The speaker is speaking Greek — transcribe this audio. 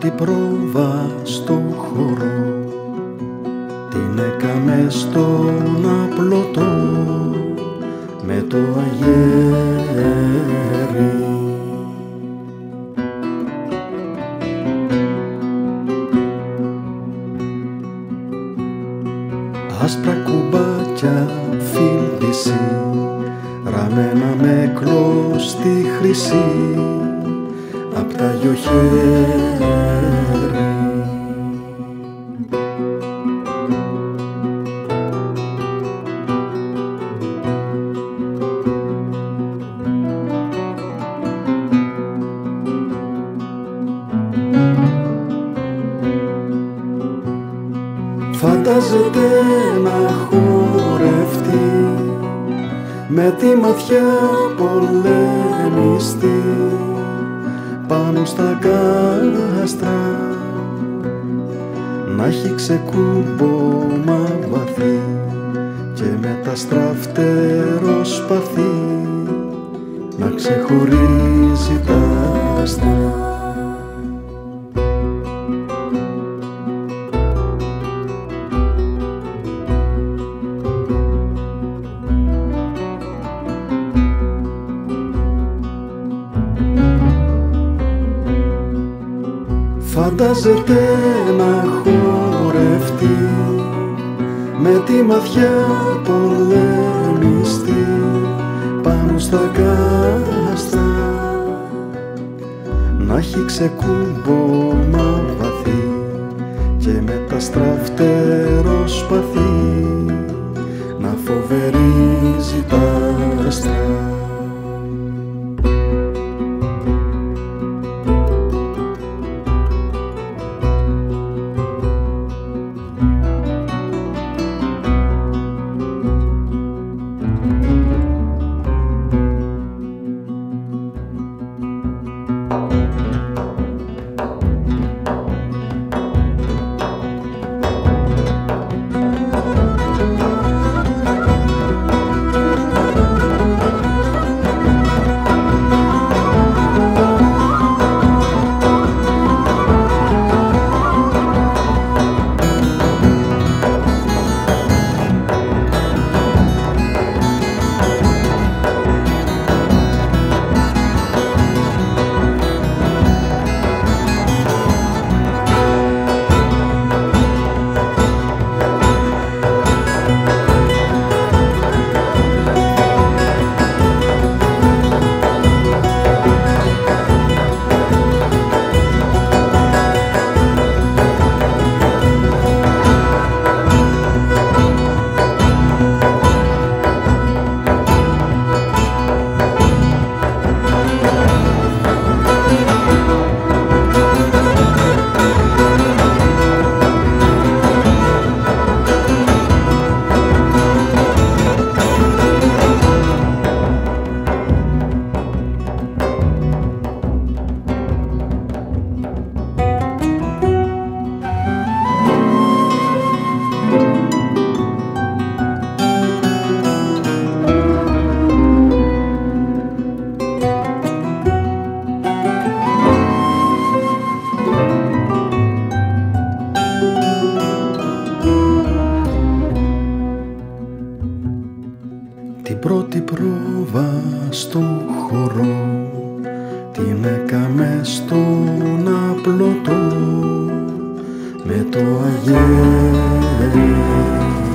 πρώτη πρόβα στο χώρο την έκαμε στον απλωτό με το αγέρι. Άσπρα κουμπάκια φίλτιση ραμμένα με κλώστη χρυσή απ' τα δυο χέρι. Φαντάζεται να χορευτεί με τη ματιά πολεμιστή πάνω στα κάστρα, να έχει ξεκούμπομα βαθύ και με τα στραφτερό σπαθί να ξεχωρίζει τα άστρα. Φαντάζεται να χορευτεί με τη ματιά πολεμιστή πάνω στα κάστρα, να έχει ξεκούμπομα βαθύ και με τα στραφτερό σπαθί να φοβερίζει τα άστρα. Την πρώτη πρόβα στο χώρο την έκαμε στον απλωτό με το αγέρι.